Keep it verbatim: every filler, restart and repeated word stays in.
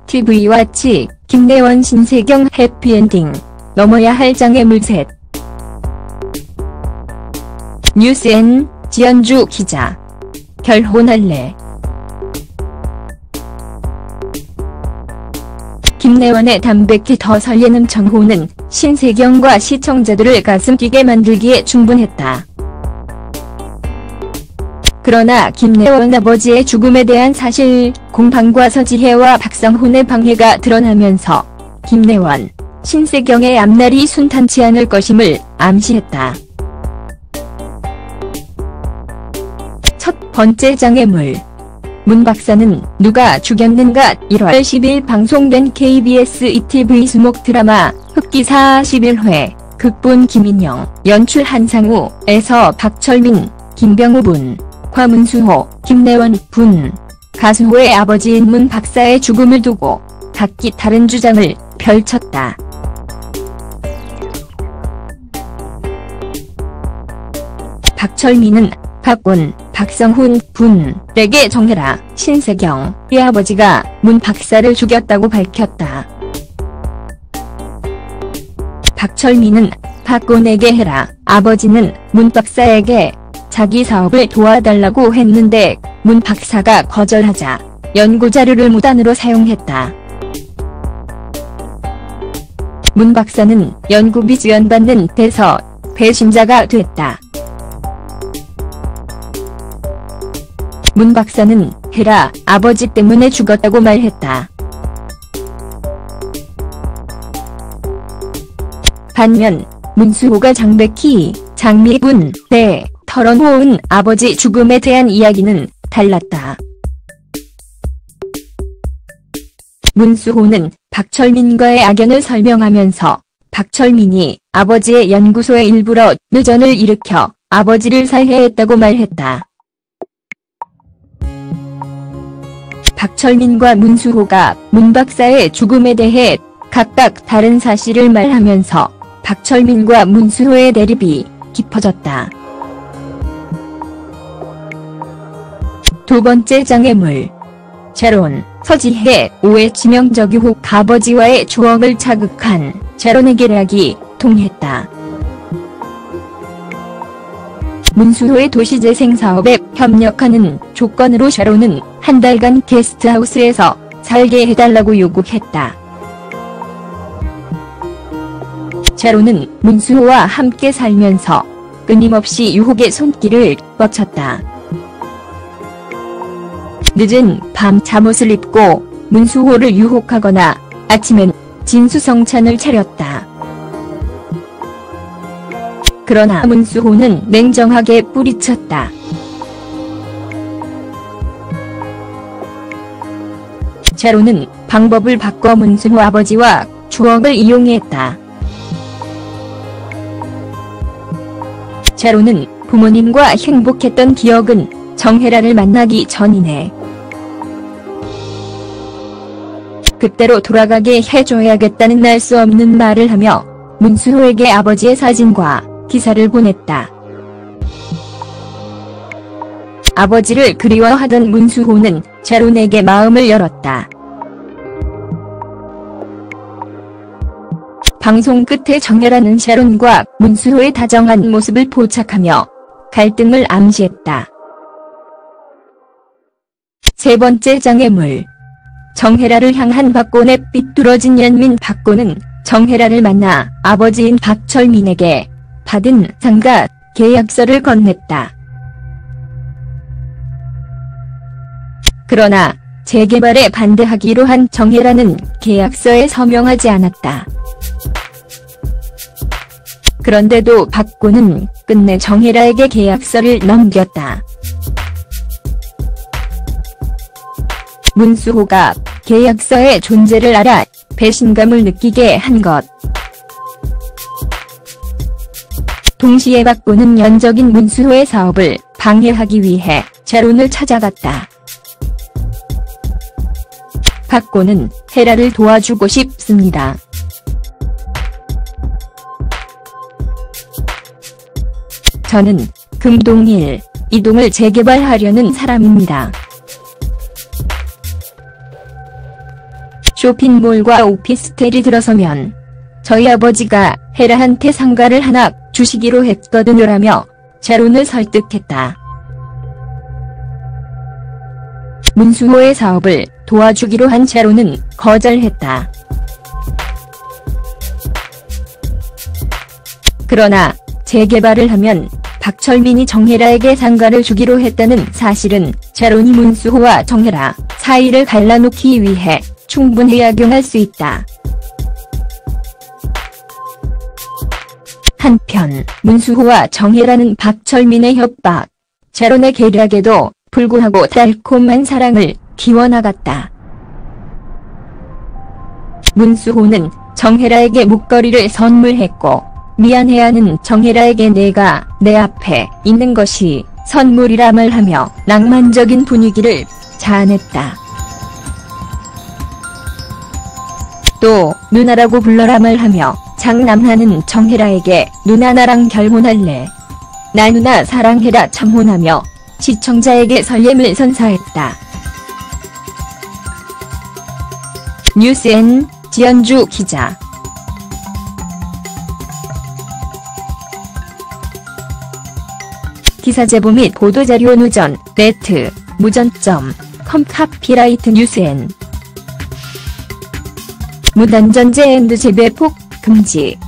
티비와치, 김래원 신세경 해피엔딩. 넘어야 할 장애물 셋. 뉴스엔, 지연주 기자. 결혼할래. 김래원의 담백히 더 설레는 정호는 신세경과 시청자들을 가슴 뛰게 만들기에 충분했다. 그러나 김래원 아버지의 죽음에 대한 사실 공방과 서지혜와 박성훈의 방해가 드러나면서 김래원, 신세경의 앞날이 순탄치 않을 것임을 암시했다. 첫 번째 장애물. 문 박사는 누가 죽였는가. 일월 십일 방송된 케이비에스 이티비 수목 드라마 흑기사 십일 회, 극본 김인영, 연출 한상우에서 박철민, 김병우 분, 곽문수호, 김래원 분, 가수호의 아버지인 문 박사의 죽음을 두고 각기 다른 주장을 펼쳤다. 박철민은 박곤, 박성훈 분에게 정해라, 신세경의 아버지가 문 박사를 죽였다고 밝혔다. 박철민은 박곤에게 해라, 아버지는 문 박사에게 자기 사업을 도와달라고 했는데 문 박사가 거절하자 연구자료를 무단으로 사용했다. 문 박사는 연구비 지원받는 데서 배신자가 됐다. 문 박사는 해라, 아버지 때문에 죽었다고 말했다. 반면 문수호가 장백희, 장미군에 털어놓은 아버지 죽음에 대한 이야기는 달랐다. 문수호는 박철민과의 악연을 설명하면서 박철민이 아버지의 연구소에 일부러 nø전을 일으켜 아버지를 살해했다고 말했다. 박철민과 문수호가 문 박사의 죽음에 대해 각각 다른 사실을 말하면서 박철민과 문수호의 대립이 깊어졌다. 두 번째 장애물. 제론, 서지혜 오의 치명적 유혹. 아버지와의 추억을 자극한 제론의 계략이 통했다. 문수호의 도시재생 사업에 협력하는 조건으로 제론은 한 달간 게스트하우스에서 살게 해달라고 요구했다. 제론은 문수호와 함께 살면서 끊임없이 유혹의 손길을 뻗쳤다. 늦은 밤 잠옷을 입고 문수호를 유혹하거나 아침엔 진수성찬을 차렸다. 그러나 문수호는 냉정하게 뿌리쳤다. 제론은 방법을 바꿔 문수호 아버지와 추억을 이용했다. 제론은 부모님과 행복했던 기억은 정혜라를 만나기 전이네. 그때로 돌아가게 해줘야겠다는 날 수 없는 말을 하며 문수호에게 아버지의 사진과 기사를 보냈다. 아버지를 그리워하던 문수호는 제론에게 마음을 열었다. 방송 끝에 정혜라는 제론과 문수호의 다정한 모습을 포착하며 갈등을 암시했다. 세 번째 장애물. 정혜라를 향한 박곤의 삐뚤어진 연민. 박곤은 정혜라를 만나 아버지인 박철민에게 받은 상가 계약서를 건넸다. 그러나 재개발에 반대하기로 한 정혜라는 계약서에 서명하지 않았다. 그런데도 박곤은 끝내 정혜라에게 계약서를 넘겼다. 문수호가 계약서의 존재를 알아 배신감을 느끼게 한 것. 동시에 박곤은 연적인 문수호의 사업을 방해하기 위해 제론을 찾아갔다. 박곤은 헤라를 도와주고 싶습니다. 저는 금동일, 이동을 재개발하려는 사람입니다. 쇼핑몰과 오피스텔이 들어서면 저희 아버지가 헤라한테 상가를 하나 주시기로 했거든요라며 제론을 설득했다. 문수호의 사업을 도와주기로 한 제론은 거절했다. 그러나 재개발을 하면 박철민이 정혜라에게 상가를 주기로 했다는 사실은 제론이 문수호와 정혜라 사이를 갈라놓기 위해 충분히 악용할 수 있다. 한편 문수호와 정혜라는 박철민의 협박, 제론의 계략에도 불구하고 달콤한 사랑을 키워나갔다. 문수호는 정혜라에게 목걸이를 선물했고 미안해하는 정혜라에게 내가 내 앞에 있는 것이 선물이라 말하며 낭만적인 분위기를 자아냈다. 또 누나라고 불러라 말하며 장남하는 정혜라에게 누나 나랑 결혼할래? 나 누나 사랑해라 참혼하며 시청자에게 설렘을 선사했다. 뉴스엔 지연주 기자. 기사 제보 및 보도자료 누전, 네트, 무전 점 컴 카피라이트 뉴스엔. 무단전제 앤드 재배폭 금지.